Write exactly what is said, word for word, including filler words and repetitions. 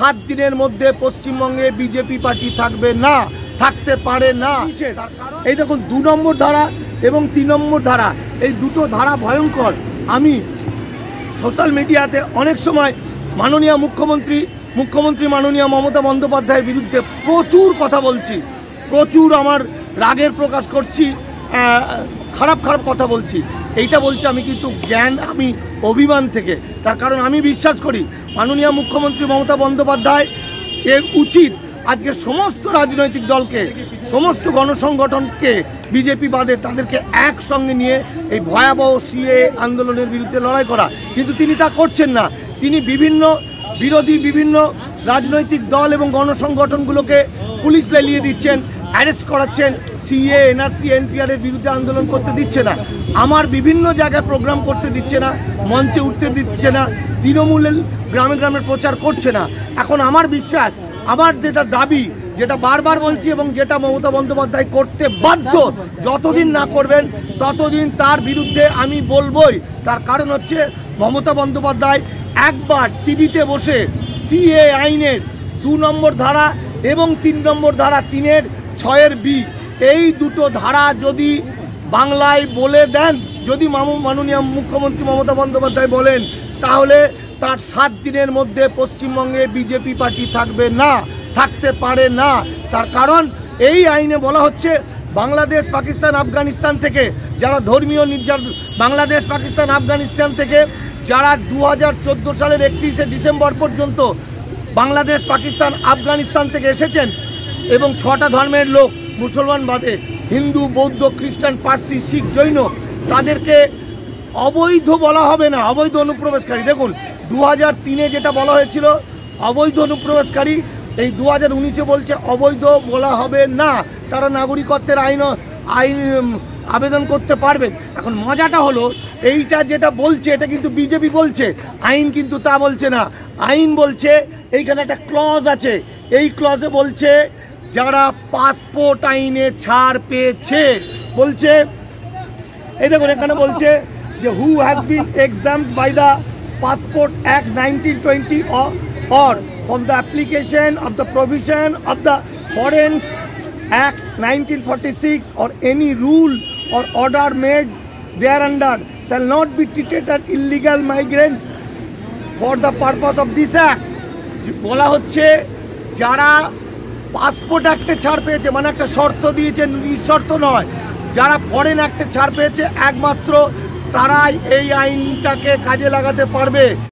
সাত দিনের মধ্যে পশ্চিমবঙ্গে বিজেপি পার্টি থাকবে না, থাকতে পারে না। এই দেখুন দু নম্বর ধারা এবং তিন নম্বর ধারা, এই দুটো ধারা ভয়ঙ্কর। আমি সোশ্যাল মিডিয়াতে অনেক সময় মাননীয় মুখ্যমন্ত্রী মুখ্যমন্ত্রী মাননীয় মমতা বন্দ্যোপাধ্যায়ের বিরুদ্ধে প্রচুর কথা বলছি, প্রচুর আমার রাগের প্রকাশ করছি, খারাপ খারাপ কথা বলছি। এইটা বলছি আমি কিন্তু জ্ঞান, আমি অভিমান থেকে। তার কারণ আমি বিশ্বাস করি মাননীয় মুখ্যমন্ত্রী মমতা বন্দ্যোপাধ্যায় এর উচিত আজকে সমস্ত রাজনৈতিক দলকে, সমস্ত গণসংগঠনকে, বিজেপি বাদে তাদেরকে একসঙ্গে নিয়ে এই ভয়াবহ সিএ আন্দোলনের বিরুদ্ধে লড়াই করা। কিন্তু তিনি তা করছেন না। তিনি বিভিন্ন বিরোধী বিভিন্ন রাজনৈতিক দল এবং গণসংগঠনগুলোকে পুলিশ লেলিয়ে দিচ্ছেন, অ্যারেস্ট করাচ্ছেন, সিএ এনআরসি এনপিআরের বিরুদ্ধে আন্দোলন করতে দিচ্ছে না, আমার বিভিন্ন জায়গায় প্রোগ্রাম করতে দিচ্ছে না, মঞ্চে উঠতে দিচ্ছে না, তৃণমূলের গ্রামে গ্রামে প্রচার করছে না। এখন আমার বিশ্বাস, আমার যেটা দাবি, যেটা বারবার বলছি এবং যেটা মমতা বন্দ্যোপাধ্যায় করতে বাধ্য, যতদিন না করবেন ততদিন তার বিরুদ্ধে আমি বলবই। তার কারণ হচ্ছে মমতা বন্দ্যোপাধ্যায় একবার টিভিতে বসে সিএ আইনের দু নম্বর ধারা এবং তিন নম্বর ধারা তিনের ছয়ের বি, এই দুটো ধারা যদি বাংলায় বলে দেন, যদি মাননীয় মুখ্যমন্ত্রী মমতা বন্দ্যোপাধ্যায় বলেন, তাহলে তার সাত দিনের মধ্যে পশ্চিমবঙ্গে বিজেপি পার্টি থাকবে না, থাকতে পারে না। তার কারণ এই আইনে বলা হচ্ছে বাংলাদেশ পাকিস্তান আফগানিস্তান থেকে যারা ধর্মীয় নির্যাতন, বাংলাদেশ পাকিস্তান আফগানিস্তান থেকে যারা দু হাজার চোদ্দো সালের একত্রিশে ডিসেম্বর পর্যন্ত বাংলাদেশ পাকিস্তান আফগানিস্তান থেকে এসেছেন এবং ছটা ধর্মের লোক মুসলমান বাদে হিন্দু বৌদ্ধ খ্রিস্টান পার্সি শিখ জৈন, তাদেরকে অবৈধ বলা হবে না, অবৈধ অনুপ্রবেশকারী। দেখুন দু হাজার তিনে যেটা বলা হয়েছিল অবৈধ অনুপ্রবেশকারী, এই দু হাজার উনিশে বলছে অবৈধ বলা হবে না, তারা নাগরিকত্বের আইন আইন আবেদন করতে পারবেন। এখন মজাটা হলো এইটা যেটা বলছে এটা কিন্তু বিজেপি বলছে, আইন কিন্তু তা বলছে না। আইন বলছে এইখানে একটা ক্লজ আছে, এই ক্লজে বলছে যারা পাসপোর্ট আইনে ছাড় পেয়েছে, বলছে এই দেখুন এখানে বলছে যে who has been exempted by the passport act nineteen twenty or from the application of the provision of the Foreign Act nineteen forty-six or any rule or order made thereunder shall not be treated as illegal migrant for the purpose of this act। বলা হচ্ছে যারা passport অ্যাক্টে ছাড় পেয়েছে, মানে একটা শর্ত দিয়েছে, নিঃশর্ত নয়, যারা ফরেন অ্যাক্টে ছাড় পেয়েছে একমাত্র তারাই এই আইনটাকে কাজে লাগাতে পারবে।